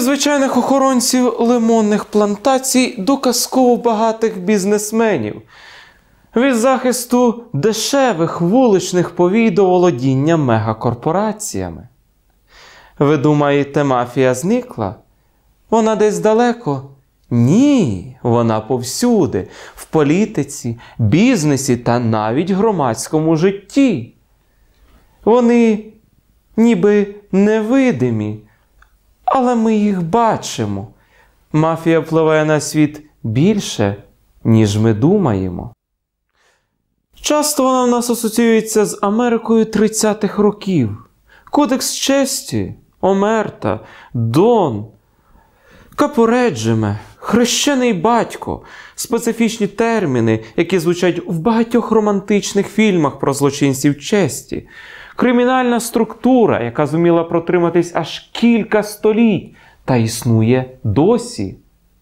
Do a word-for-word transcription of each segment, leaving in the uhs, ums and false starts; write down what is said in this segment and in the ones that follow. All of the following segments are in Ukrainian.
звичайних охоронців лимонних плантацій до казково багатих бізнесменів, від захисту дешевих вуличних повій до володіння мегакорпораціями. Ви думаєте, мафія зникла? Вона десь далеко? Ні, вона повсюди, в політиці, бізнесі та навіть громадському житті. Вони ніби невидимі, але ми їх бачимо. Мафія впливає на світ більше, ніж ми думаємо. Часто вона в нас асоціюється з Америкою тридцятих років. Кодекс честі, омерта, Дон, Капореджиме, хрещений батько – специфічні терміни, які звучать в багатьох романтичних фільмах про злочинців честі. Кримінальна структура, яка зуміла протриматись аж кілька століть та існує досі.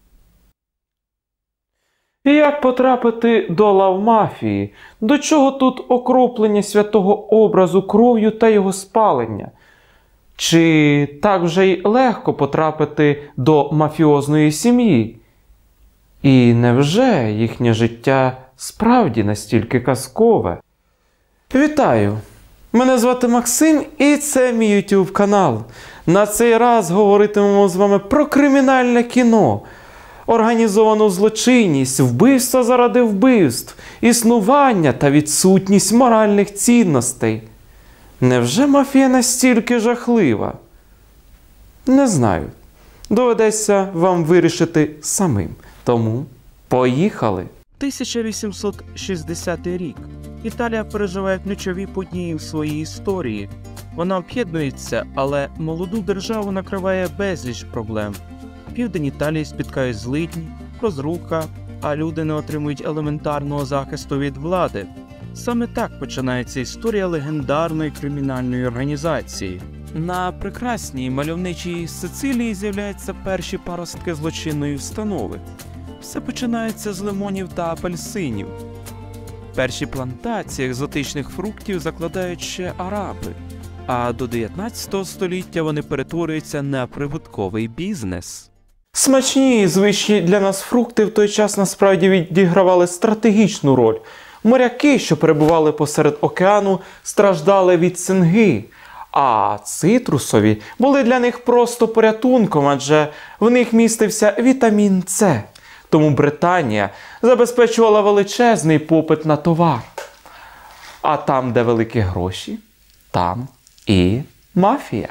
І як потрапити до лав мафії? До чого тут окроплення святого образу кров'ю та його спалення? Чи так вже й легко потрапити до мафіозної сім'ї? І невже їхнє життя справді настільки казкове? Вітаю! Мене звати Максим і це мій YouTube канал. На цей раз говоритимемо з вами про кримінальне кіно, організовану злочинність, вбивства заради вбивств, існування та відсутність моральних цінностей. Невже мафія настільки жахлива? Не знаю. Доведеться вам вирішити самим. Тому поїхали! тисяча вісімсот шістдесятий рік. Італія переживає ключові події в своїй історії. Вона об'єднується, але молоду державу накриває безліч проблем. Південь Італії спіткають злидні, розруха, а люди не отримують елементарного захисту від влади. Саме так починається історія легендарної кримінальної організації. На прекрасній мальовничій Сицилії з'являються перші паростки злочинної установи. Все починається з лимонів та апельсинів. Перші плантації екзотичних фруктів закладають ще араби, а до дев'ятнадцятого століття вони перетворюються на прибутковий бізнес. Смачні і звичні для нас фрукти в той час насправді відігравали стратегічну роль. Моряки, що перебували посеред океану, страждали від цинги, а цитрусові були для них просто порятунком, адже в них містився вітамін С. Тому Британія забезпечувала величезний попит на товар. А там, де великі гроші, там і мафія.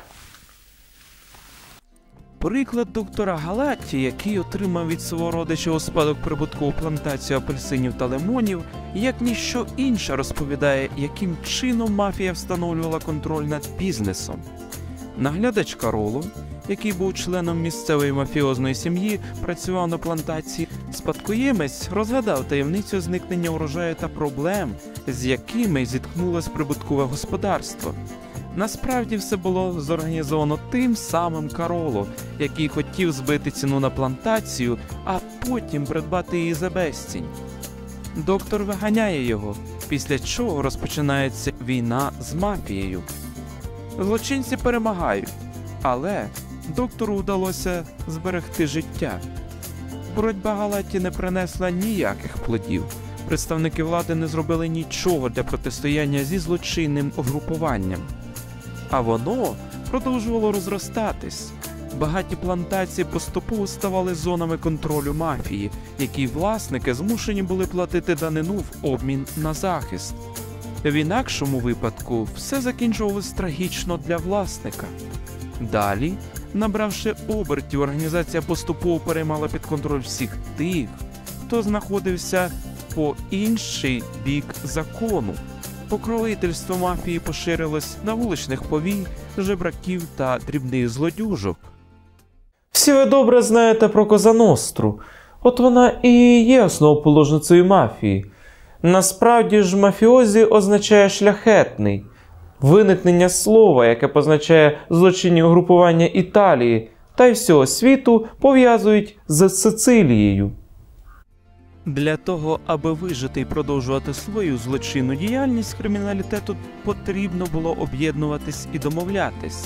Приклад доктора Галатті, який отримав від свого родича у спадок прибуткову плантацію апельсинів та лимонів, як ніщо інше розповідає, яким чином мафія встановлювала контроль над бізнесом. Наглядач Кароло, який був членом місцевої мафіозної сім'ї, працював на плантації. Спадкоємець розгадав таємницю зникнення урожаю та проблем, з якими зіткнулось прибуткове господарство. Насправді все було зорганізовано тим самим Кароло, який хотів збити ціну на плантацію, а потім придбати її за безцінь. Доктор виганяє його, після чого розпочинається війна з мафією. Злочинці перемагають, але доктору вдалося зберегти життя. Боротьба Галатті не принесла ніяких плодів. Представники влади не зробили нічого для протистояння зі злочинним угрупуванням. А воно продовжувало розростатись. Багаті плантації поступово ставали зонами контролю мафії, які власники змушені були платити данину в обмін на захист. В інакшому випадку все закінчувалось трагічно для власника. Далі, набравши обертів, організація поступово переймала під контроль всіх тих, хто знаходився по інший бік закону. Покровительство мафії поширилось на вуличних повій, жебраків та дрібних злодюжок. Всі ви добре знаєте про Коза Ностру. От вона і є основоположницею мафії. Насправді ж мафіозі означає «шляхетний». Виникнення слова, яке позначає злочинні угрупування Італії та й всього світу, пов'язують з Сицилією. Для того, аби вижити і продовжувати свою злочинну діяльність, криміналітету потрібно було об'єднуватись і домовлятись.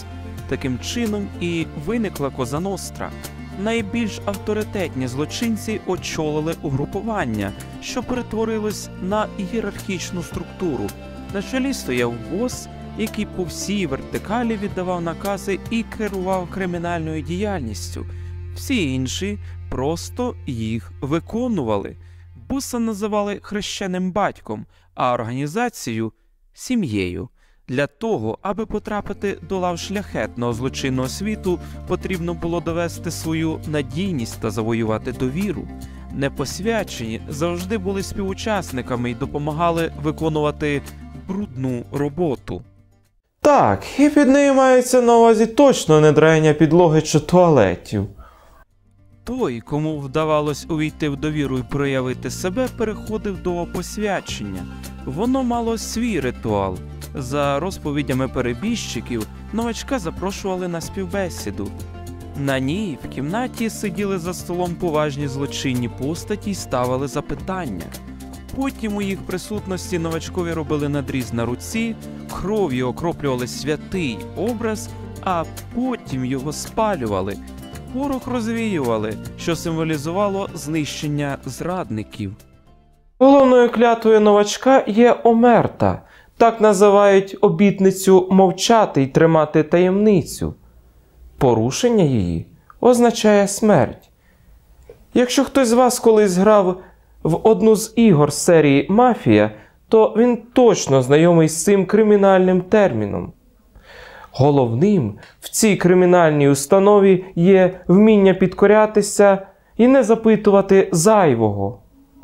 Таким чином і виникла Коза Ностра. Найбільш авторитетні злочинці очолили угрупування, що перетворилось на ієрархічну структуру. На чолі стояв бос, який по всій вертикалі віддавав накази і керував кримінальною діяльністю. Всі інші просто їх виконували. Боса називали хрещеним батьком, а організацію – сім'єю. Для того, аби потрапити до лав шляхетного злочинного світу, потрібно було довести свою надійність та завоювати довіру. Непосвячені завжди були співучасниками і допомагали виконувати брудну роботу. Так, і під нею мається на увазі точно не драяння підлоги чи туалетів. Той, кому вдавалось увійти в довіру і проявити себе, переходив до посвячення. Воно мало свій ритуал. За розповідями перебіжчиків, новачка запрошували на співбесіду. На ній в кімнаті сиділи за столом поважні злочинні постаті й ставили запитання. Потім у їх присутності новачкові робили надріз на руці, кров'ю окроплювали святий образ, а потім його спалювали. Порох розвіювали, що символізувало знищення зрадників. Головною клятвою новачка є омерта. Так називають обітницю мовчати й тримати таємницю. Порушення її означає смерть. Якщо хтось з вас колись грав в одну з ігор серії «Мафія», то він точно знайомий з цим кримінальним терміном. Головним в цій кримінальній установі є вміння підкорятися і не запитувати зайвого.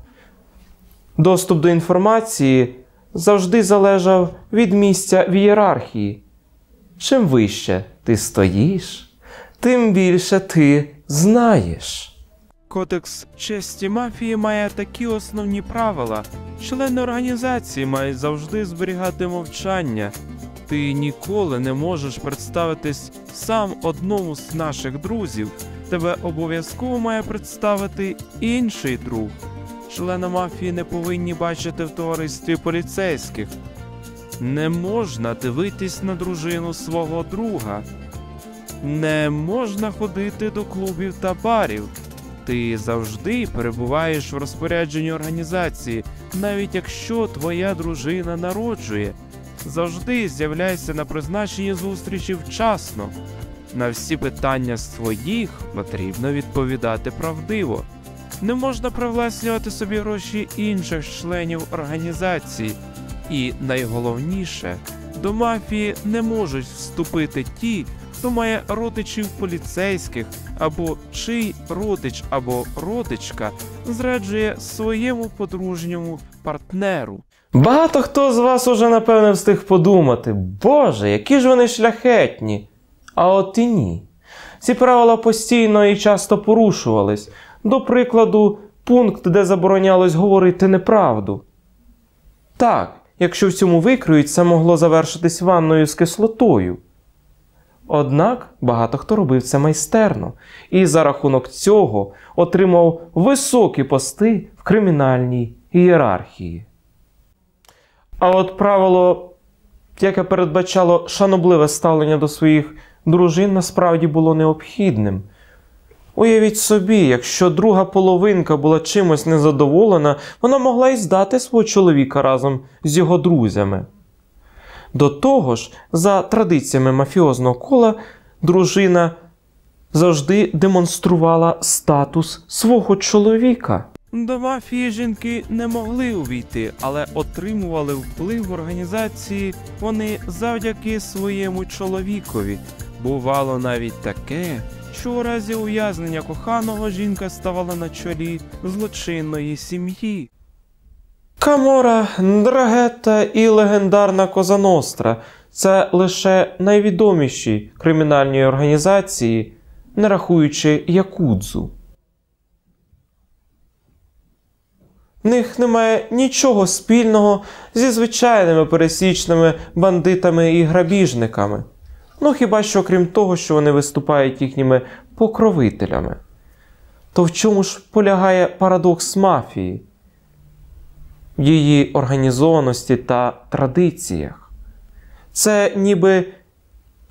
Доступ до інформації завжди залежав від місця в ієрархії. Чим вище ти стоїш, тим більше ти знаєш. Кодекс честі мафії має такі основні правила. Члени організації мають завжди зберігати мовчання. Ти ніколи не можеш представитись сам одному з наших друзів. Тебе обов'язково має представити інший друг. Члени мафії не повинні бачити в товаристві поліцейських. Не можна дивитись на дружину свого друга. Не можна ходити до клубів та барів. Ти завжди перебуваєш в розпорядженні організації, навіть якщо твоя дружина народжує. Завжди з'являйся на призначенні зустрічі вчасно. На всі питання своїх потрібно відповідати правдиво. Не можна привласнювати собі гроші інших членів організації. І найголовніше, до мафії не можуть вступити ті, хто має родичів поліцейських, або чий родич або родичка зраджує своєму подружньому партнеру. Багато хто з вас уже, напевне, встиг подумати: Боже, які ж вони шляхетні! А от і ні. Ці правила постійно і часто порушувались. До прикладу, пункт, де заборонялось говорити неправду. Так, якщо в цьому викриють, це могло завершитись ванною з кислотою. Однак багато хто робив це майстерно і за рахунок цього отримав високі пости в кримінальній ієрархії. А от правило, яке передбачало шанобливе ставлення до своїх дружин, насправді було необхідним. Уявіть собі, якщо друга половинка була чимось незадоволена, вона могла й здати свого чоловіка разом з його друзями. До того ж, за традиціями мафіозного кола, дружина завжди демонструвала статус свого чоловіка. До мафії жінки не могли увійти, але отримували вплив в організації вони завдяки своєму чоловікові. Бувало навіть таке, що у разі ув'язнення коханого жінка ставала на чолі злочинної сім'ї. Камора, Ндрагета і легендарна Коза Ностра – це лише найвідоміші кримінальні організації, не рахуючи Якудзу. В них немає нічого спільного зі звичайними пересічними бандитами і грабіжниками. Ну хіба що крім того, що вони виступають їхніми покровителями. То в чому ж полягає парадокс мафії? В її організованості та традиціях. Це ніби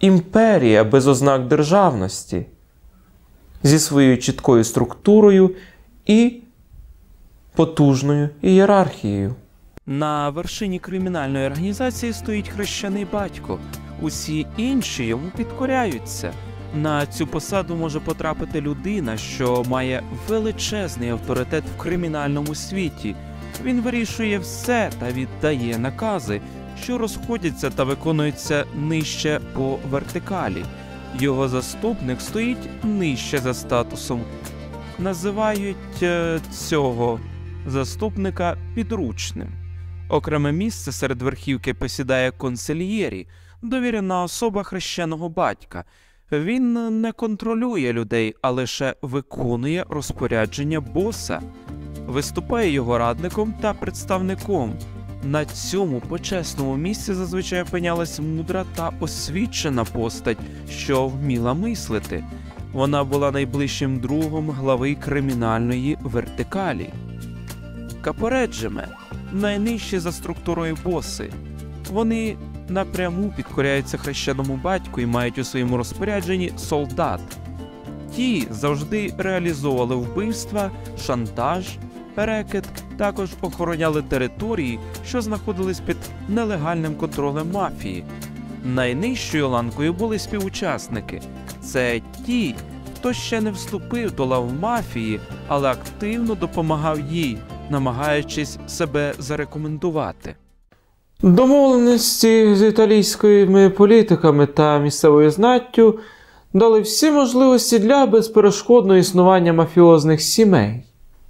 імперія без ознак державності, зі своєю чіткою структурою і потужною ієрархією. На вершині кримінальної організації стоїть хрещений батько. Усі інші йому підкоряються. На цю посаду може потрапити людина, що має величезний авторитет в кримінальному світі. Він вирішує все та віддає накази, що розходяться та виконуються нижче по вертикалі. Його заступник стоїть нижче за статусом. Називають е, цього заступника підручним. Окреме місце серед верхівки посідає консильєрі, довірена особа хрещеного батька. Він не контролює людей, а лише виконує розпорядження боса. Виступає його радником та представником. На цьому почесному місці зазвичай опинялась мудра та освічена постать, що вміла мислити. Вона була найближчим другом глави кримінальної вертикалі. Капореджиме – найнижчі за структурою боси. Вони напряму підкоряються хрещеному батьку і мають у своєму розпорядженні солдат. Ті завжди реалізовували вбивства, шантаж, рекет, також охороняли території, що знаходились під нелегальним контролем мафії. Найнижчою ланкою були співучасники. Це ті, хто ще не вступив до лав мафії, але активно допомагав їй, намагаючись себе зарекомендувати. Домовленості з італійськими політиками та місцевою знаттю дали всі можливості для безперешкодного існування мафіозних сімей.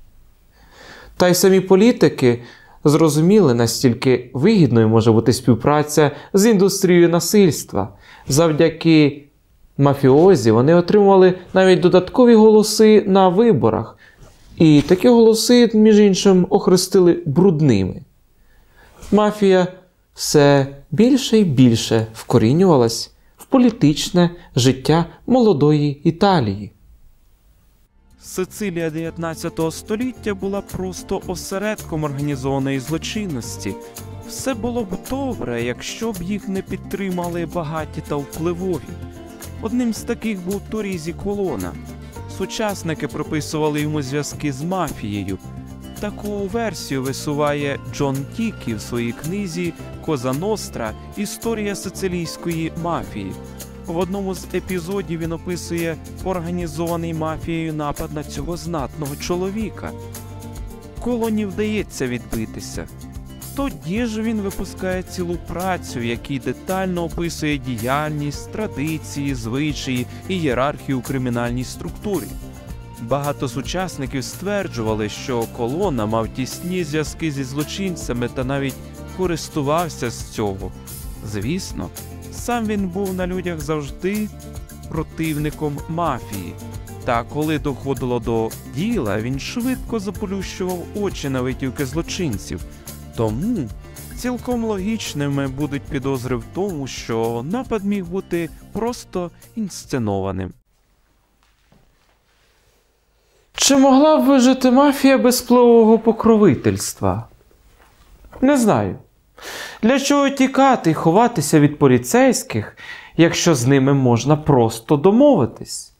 Та й самі політики зрозуміли, настільки вигідною може бути співпраця з індустрією насильства. Завдяки мафіозі вони отримували навіть додаткові голоси на виборах. І такі голоси, між іншим, охрестили брудними. Мафія все більше і більше вкорінювалась в політичне життя молодої Італії. Сицилія дев'ятнадцятого століття була просто осередком організованої злочинності. Все було б добре, якщо б їх не підтримали багаті та впливові. Одним з таких був Торізі Колона. Сучасники приписували йому зв'язки з мафією. Таку версію висуває Джон Тікі в своїй книзі «Коза Ностра. Історія сицилійської мафії». В одному з епізодів він описує організований мафією напад на цього знатного чоловіка. Колоні вдається відбитися. Тоді ж він випускає цілу працю, в якій детально описує діяльність, традиції, звичаї і ієрархію у кримінальній структурі. Багато сучасників стверджували, що Колона мав тісні зв'язки зі злочинцями та навіть користувався з цього. Звісно, сам він був на людях завжди противником мафії. Та коли доходило до діла, він швидко заплющував очі на витівки злочинців. Тому цілком логічними будуть підозри в тому, що напад міг бути просто інсценованим. Чи могла б вижити мафія без впливового покровительства? Не знаю. Для чого тікати і ховатися від поліцейських, якщо з ними можна просто домовитись?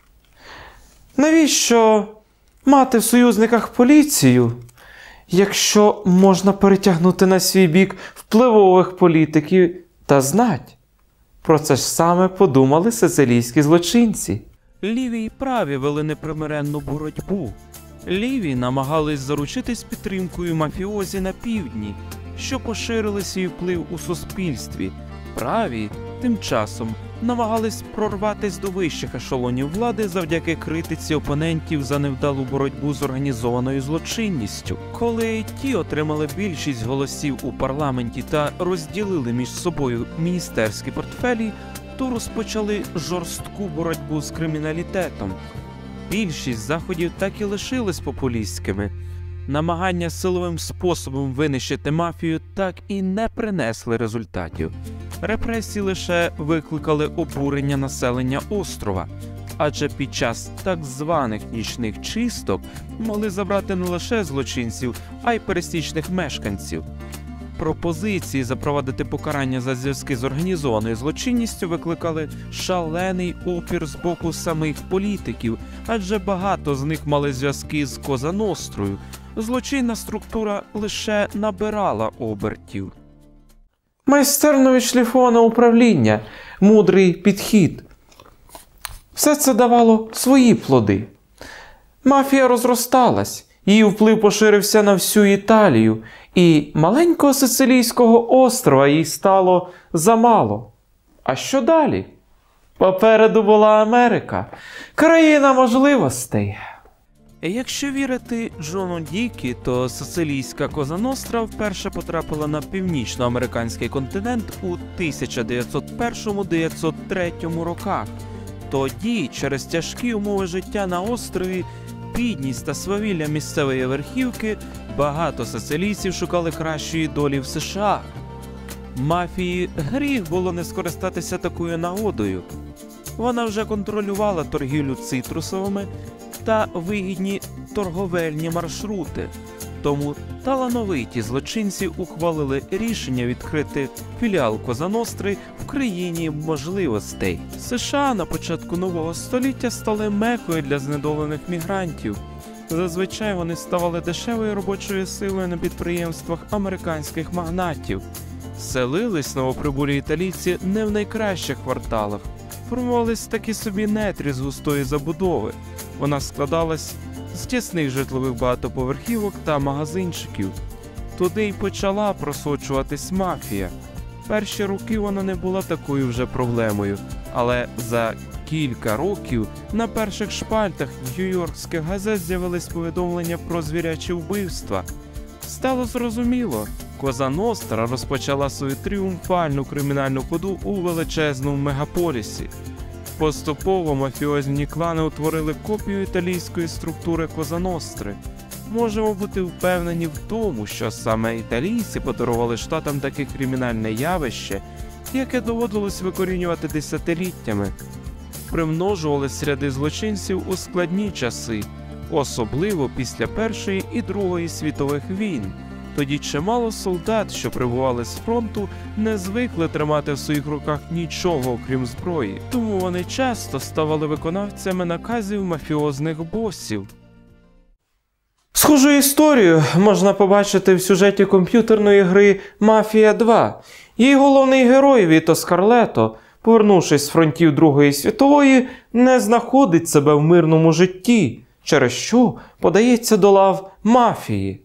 Навіщо мати в союзниках поліцію, якщо можна перетягнути на свій бік впливових політиків та знать? Про це ж саме подумали сицилійські злочинці. Ліві й праві вели непримиренну боротьбу. Ліві намагались заручитись підтримкою мафіозі на півдні, що поширили свій вплив у суспільстві. Праві, тим часом, намагались прорватись до вищих ешелонів влади завдяки критиці опонентів за невдалу боротьбу з організованою злочинністю. Коли ті отримали більшість голосів у парламенті та розділили між собою міністерські портфелі, то розпочали жорстку боротьбу з криміналітетом. Більшість заходів так і лишились популістськими. Намагання силовим способом винищити мафію так і не принесли результатів. Репресії лише викликали обурення населення острова, адже під час так званих нічних чисток могли забрати не лише злочинців, а й пересічних мешканців. пропозиції запровадити покарання за зв'язки з організованою злочинністю викликали шалений опір з боку самих політиків, адже багато з них мали зв'язки з Коза Нострою. Злочинна структура лише набирала обертів. Майстерно відшліфоване управління, мудрий підхід. Все це давало свої плоди. Мафія розросталась, її вплив поширився на всю Італію, і маленького Сицилійського острова їй стало замало. А що далі? Попереду була Америка, країна можливостей. Якщо вірити Джону Дікі, то сицилійська Коза Ностра вперше потрапила на північноамериканський континент у тисяча дев'ятсот першому - дев'ятсот третьому роках. Тоді, через тяжкі умови життя на острові, бідність та свавілля місцевої верхівки, багато сицилійців шукали кращої долі в США. Мафії гріх було не скористатися такою нагодою. Вона вже контролювала торгівлю цитрусовими та вигідні торговельні маршрути. Тому талановиті злочинці ухвалили рішення відкрити філіал Коза Ностри в країні можливостей. США на початку нового століття стали мекою для знедолених мігрантів. Зазвичай вони ставали дешевою робочою силою на підприємствах американських магнатів. Селились новоприбулі італійці не в найкращих кварталах. Формувались такі собі нетрі з густої забудови. Вона складалась з тісних житлових багатоповерхівок та магазинчиків. Туди й почала просочуватись мафія. Перші роки вона не була такою вже проблемою, але за кілька років на перших шпальтах нью-йоркських газет з'явились повідомлення про звірячі вбивства. Стало зрозуміло, Коза Ностра розпочала свою тріумфальну кримінальну ходу у величезному мегаполісі. Поступово мафіозні клани утворили копію італійської структури Коза Ностри. Можемо бути впевнені в тому, що саме італійці подарували штатам таке кримінальне явище, яке доводилось викорінювати десятиліттями. Примножувались ряди злочинців у складні часи, особливо після Першої і Другої світових війн. Тоді чимало солдат, що прибували з фронту, не звикли тримати в своїх руках нічого, окрім зброї, тому вони часто ставали виконавцями наказів мафіозних босів. Схожу історію можна побачити в сюжеті комп'ютерної гри «Мафія два». Її головний герой Віто Скарлето, повернувшись з фронтів Другої світової, не знаходить себе в мирному житті, через що подається до лав мафії.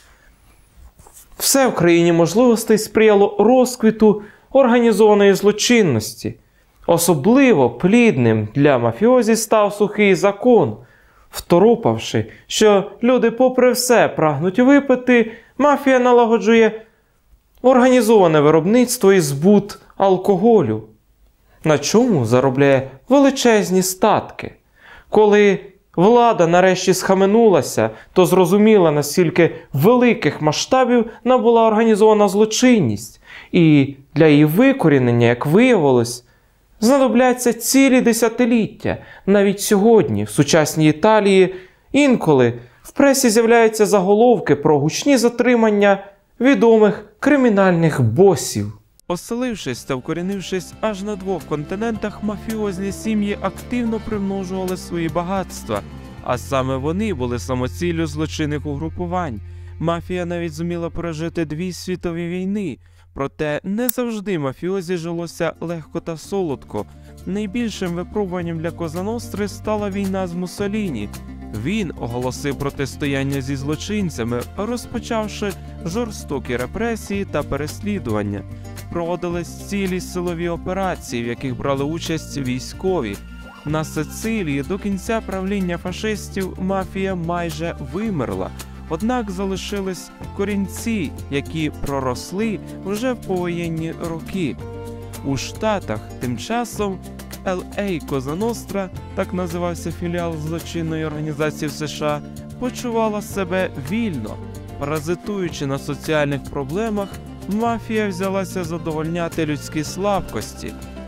Все в країні можливостей сприяло розквіту організованої злочинності. Особливо плідним для мафіозі став сухий закон. Второпавши, що люди попри все прагнуть випити, мафія налагоджує організоване виробництво і збут алкоголю, на чому заробляє величезні статки. Коли влада нарешті схаменулася, то зрозуміла, наскільки великих масштабів набула організована злочинність, і для її викорінення, як виявилось, знадобляться цілі десятиліття. Навіть сьогодні, в сучасній Італії, інколи в пресі з'являються заголовки про гучні затримання відомих кримінальних босів. Оселившись та вкорінившись аж на двох континентах, мафіозні сім'ї активно примножували свої багатства, а саме вони були самоціллю злочинних угрупувань. Мафія навіть зуміла пережити дві світові війни, проте не завжди мафіозі жилося легко та солодко. Найбільшим випробуванням для Коза Ностри стала війна з Муссоліні. Він оголосив протистояння зі злочинцями, розпочавши жорстокі репресії та переслідування. Проводились цілі силові операції, в яких брали участь військові. На Сицилії до кінця правління фашистів мафія майже вимерла, однак залишились корінці, які проросли вже в повоєнні роки. У Штатах тим часом ел ей Коза Ностра, так називався філіал злочинної організації в США, почувала себе вільно. Паразитуючи на соціальних проблемах, мафія взялася задовольняти людські слабкості.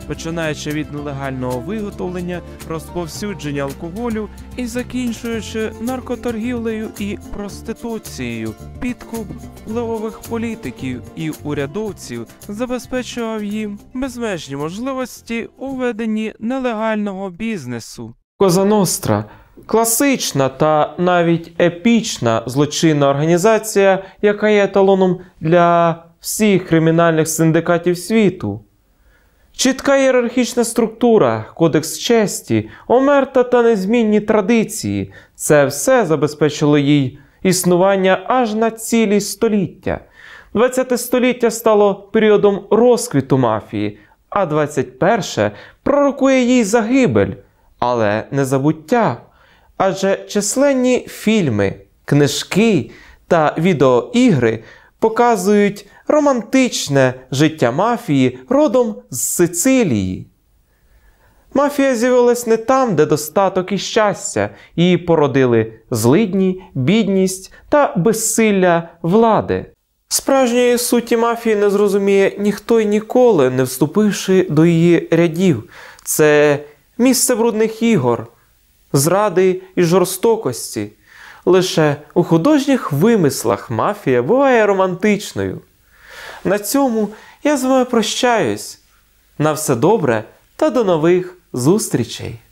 починаючи від нелегального виготовлення, розповсюдження алкоголю і закінчуючи наркоторгівлею і проституцією. Підкуп впливових політиків і урядовців забезпечував їм безмежні можливості у веденні нелегального бізнесу. Коза Ностра – класична та навіть епічна злочинна організація, яка є еталоном для всіх кримінальних синдикатів світу. Чітка ієрархічна структура, кодекс честі, омерта та незмінні традиції – це все забезпечило їй існування аж на цілі століття. двадцяте століття стало періодом розквіту мафії, а двадцять перше пророкує їй загибель, але не забуття. Адже численні фільми, книжки та відеоігри показують романтичне життя мафії родом з Сицилії. Мафія з'явилась не там, де достаток і щастя, її породили злидні, бідність та безсилля влади. Справжньої суті мафії не зрозуміє ніхто й ніколи, не вступивши до її рядів. Це місце брудних ігор, зради і жорстокості. Лише у художніх вимислах мафія буває романтичною. На цьому я з вами прощаюсь. На все добре та до нових зустрічей!